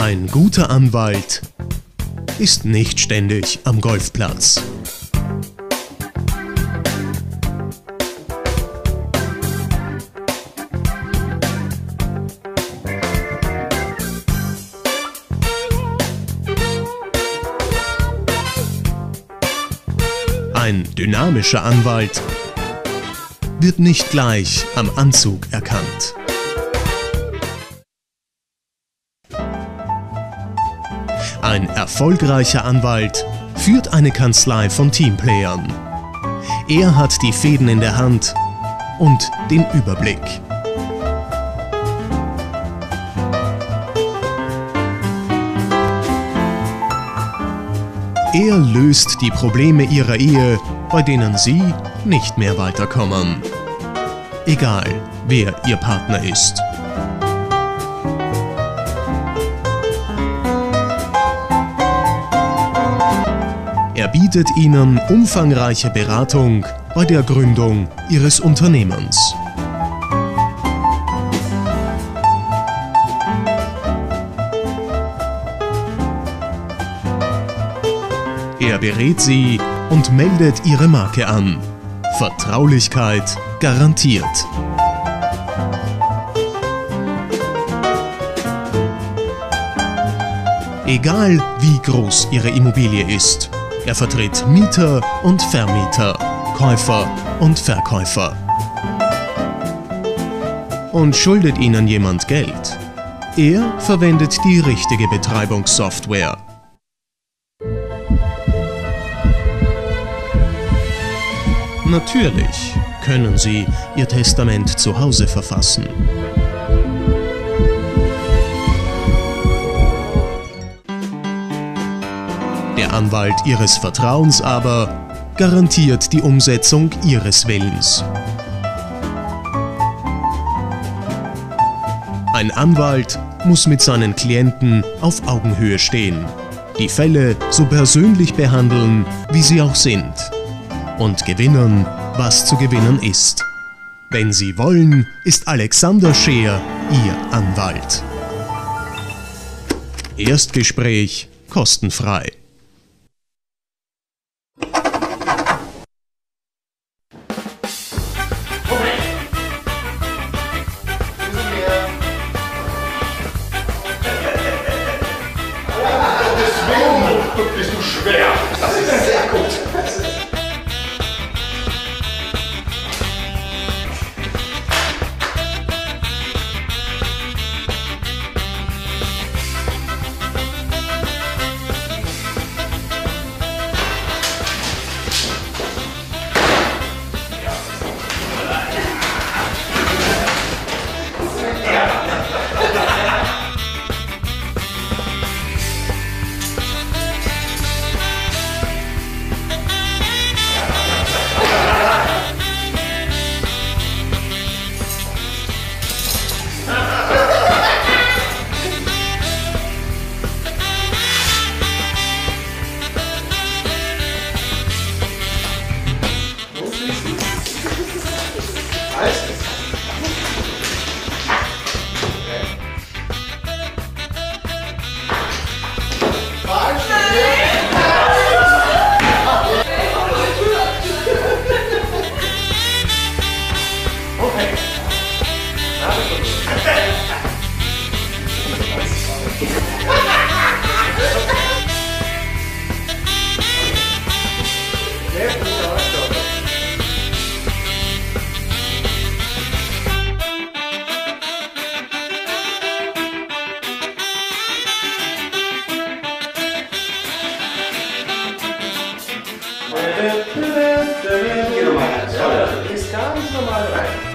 Ein guter Anwalt ist nicht ständig am Golfplatz. Ein dynamischer Anwalt wird nicht gleich am Anzug erkannt. Ein erfolgreicher Anwalt führt eine Kanzlei von Teamplayern. Er hat die Fäden in der Hand und den Überblick. Er löst die Probleme ihrer Ehe, bei denen sie nicht mehr weiterkommen. Egal, wer ihr Partner ist. Er bietet ihnen umfangreiche Beratung bei der Gründung ihres Unternehmens. Er berät sie und meldet ihre Marke an. Vertraulichkeit garantiert. Egal wie groß Ihre Immobilie ist, er vertritt Mieter und Vermieter, Käufer und Verkäufer. Und schuldet Ihnen jemand Geld? Er verwendet die richtige Betreibungssoftware. Natürlich können Sie Ihr Testament zu Hause verfassen. Der Anwalt Ihres Vertrauens aber garantiert die Umsetzung Ihres Willens. Ein Anwalt muss mit seinen Klienten auf Augenhöhe stehen, die Fälle so persönlich behandeln, wie sie auch sind, und gewinnen, was zu gewinnen ist. Wenn Sie wollen, ist Alexander Scheer Ihr Anwalt. Erstgespräch kostenfrei. Bist du schwer? Das ist sehr gut. Geh doch mal ganz toll. Du gehst gar nicht normal rein.